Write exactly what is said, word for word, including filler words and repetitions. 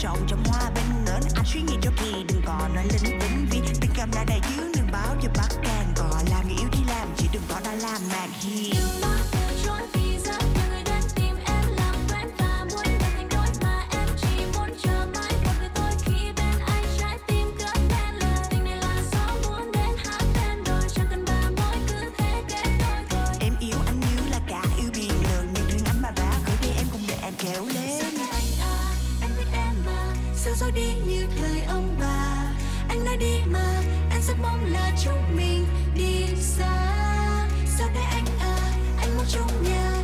rộn trong hoa bên nến. Anh suy nghĩ cho kỳ đừng có nói linh tính, vì tình cảm là đại dương đừng báo cho bắt càng có làm người yêu thì làm chỉ đừng có đã làm màn hiền. Kéo lên anh à, anh thích em mà sao rồi đi như lời ông bà. Anh nói đi mà anh rất mong là chúng mình đi xa. Sao đây anh à, anh muốn chung nhà.